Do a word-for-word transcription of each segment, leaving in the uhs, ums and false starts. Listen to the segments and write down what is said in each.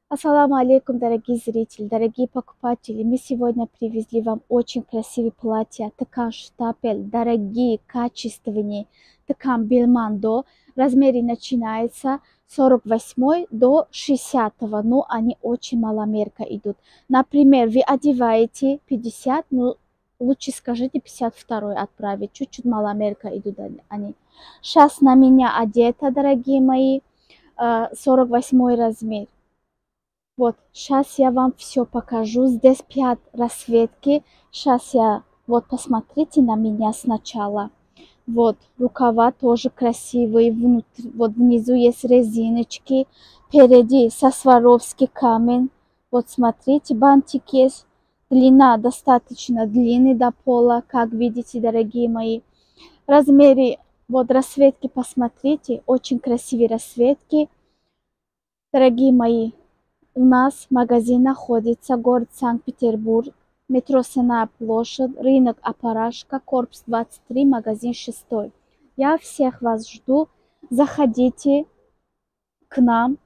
Ассаламу алейкум, дорогие зрители, дорогие покупатели. Мы сегодня привезли вам очень красивые платья. Ткань штапель, дорогие, качественные. Ткань Белмондо. Размеры начинаются сорок восемь до шестидесятого, но они очень маломерка идут. Например, вы одеваете пятьдесят, ну лучше скажите пятьдесят два отправить. Чуть-чуть маломерка идут они. Сейчас на меня одета, дорогие мои, сорок восемь размер. Вот, сейчас я вам все покажу. Здесь пять расцветки. Сейчас я, вот, посмотрите на меня сначала. Вот, рукава тоже красивые. Внутри, вот внизу есть резиночки. Впереди со Сваровский камень. Вот, смотрите, бантик есть. Длина достаточно длинная до пола, как видите, дорогие мои. Размеры, вот, расцветки, посмотрите. Очень красивые расцветки. Дорогие мои. У нас магазин находится, город Санкт-Петербург, метро Сенная площадь, рынок Апарашка, корпус двадцать три, магазин шестой. Я всех вас жду. Заходите к нам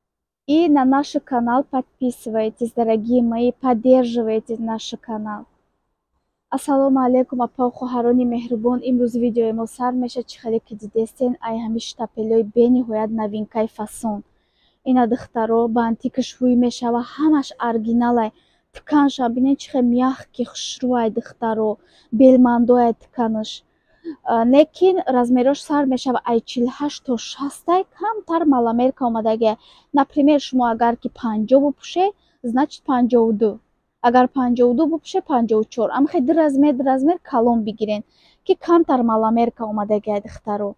и на наш канал подписывайтесь, дорогие мои, поддерживайте наш канал. Ассаламу алейкум, апа хохарони мехрубон. Имруз видео мо сар меша чӣ хеле ки дидестен ай ҳамин штапелои бениҳоят новинкаи фасон. Ина духтаро бантикаш ҳуй мешава, ҳамаш оригиналай. Тканша бинен чӣ хеле мягкий, хушрӯай духтаро, Белмондоай тканаш. Лекин размерош сар мешава ай чил ҳашт то шастай, камтар маломерка омадагия. Например, шумо агар ки панҷоҳ бупуше, значит панҷоҳу ду. Агар панҷоҳу ду бупуше, панҷоҳу чор. Амхе ду размер ду размер калон бигирен, ки камтар маломерка омадагия духтаро.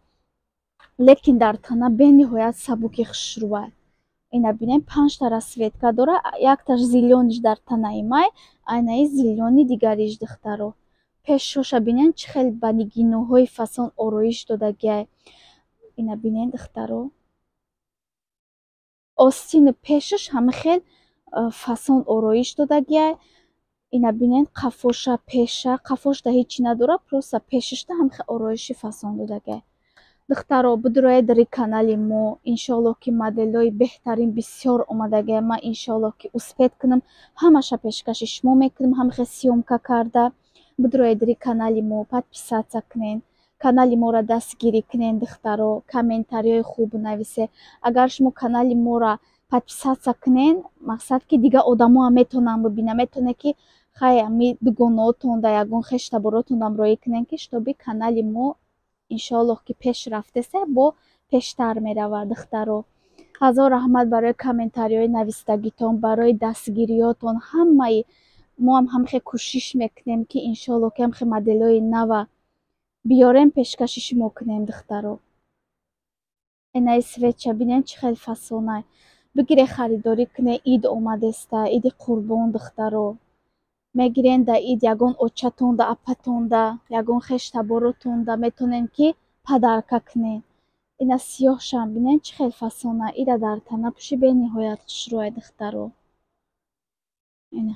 Лекин дар тана бениҳоят сабуки хушрӯай. Ина бинем панҷта расцветка дора, якташ зелениш дар танаи май, айнаи зелени дигариш духтаро. Пешоша бинен чӣ хеле ба нигиноҳои фасон ороиш додагиай. Ина бинен духтаро. Остини пешаш ҳама хел фасон ороиш додагиай. Ина бинен қафоша пеша, қафошда ҳечи надора, просто пешашда ҳама хел ороиши фасон додагиай. духтаро бидуроед дар канали мо, иншоаллоҳ ки моделҳои беҳтарин бисёр омадагия. Ман иншоаллоҳ ки успеҳ кунам, ҳамаша пешкаши шумо мекунам, ҳамахе сёмка карда. Бидуроед дар канали мо подписатсия кунен, канали моро дастгирӣ кунен духтаро, комментариҳои хуб нависе. Агар шумо канали моро подписатсия кунен, мақсад ки дигар одамо ҳам метавонанд бибинанд, метавонед ки хай ҳами дугонаотон да ягон хештаборотон ҳамроҳӣ кунен, ки шутоби канали мо иншоаллоҳ ки пеш рафтасе бо пештар меравад духтаро. ҳазор раҳмат барои комментариҳои нависдагитон, барои дастгириётон, ҳамаи мо ҳам ҳамахе кӯшиш мекунем ки иншоаллоҳ ки ҳамахе моделҳои нава биёрем, пешкаши шумо кунем духтаро. Инаи свеча бинен чӣ хеле фасонай. Бигире харидорӣ кунед, ид омадеста, иди қурбон духтаро. Мегирен да ид ягон очатонда, апатонда, ягон хештаборотонда метавонем ки падарка кунем. Ина сиёҳшам бинен чӣ хеле фасонай. Ида дар тана пӯшӣ бениҳоят хушрӯай духтаро. Ина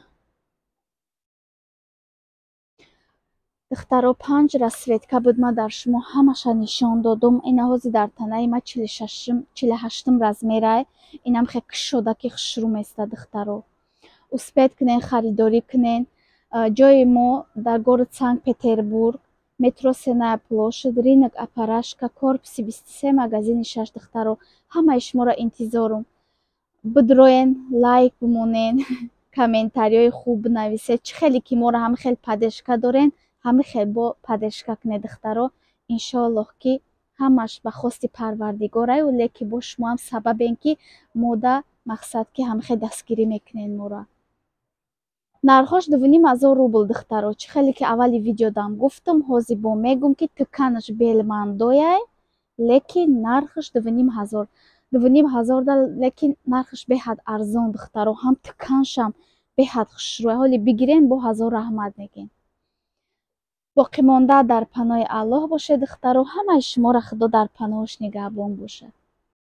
духтаро панҷ расцветка буд, ман дар шумо ҳамаша нишон додум. Ина ҳозир дар танаи ман чилу ҳаштум размерай. Инам хе кушода ки хушрӯ места духтаро. успеҳ кунен, харидорӣ кунен. Ҷои мо дар город Санкт-Петербург, метро Сенная площадь, рынок Апарашка, корпуси бисту се, магазини шаш духтаро. Ҳамаи шуморо интизорум. Бидуроен лайк бимонен, комментариҳои хуб нависед. Чӣ хеле ки моро ҳама хел паддержка дорен, ҳама хел бо паддержка кунед духтаро. Иншоаллоҳ ки ҳамаш ба хости Парвардигораю, леки бо шумоам сабабен ки мода мақсад ки ҳама хел дастгирӣ мекунен моро. Нархош дувним ҳазор рубл духтаро. Чӣ хеле ки аввали видеодам гуфтам, ҳозир бо мегум ки тканаш Белмондояй, лекин нархаш дувним ҳазор. дувним ҳазор да, лекин нархаш беҳад арзон духтаро. Ҳам тканшам беҳад хушрӯй. Ҳоли бигирен бо ҳазор раҳмат мегем. боқимонда дар паноҳи Аллоҳ бошед духтаро. ҳамаи шуморо худо дар паноҳаш нигаҳбон бошад.